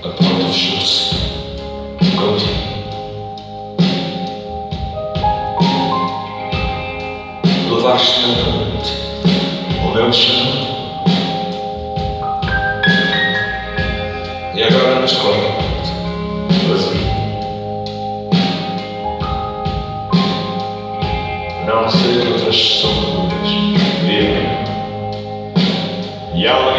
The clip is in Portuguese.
A porta fechou-se contigo. Levaste lentamente o meu chão e agora nos quarto vazio. Não sei que outras sombras vivem e elas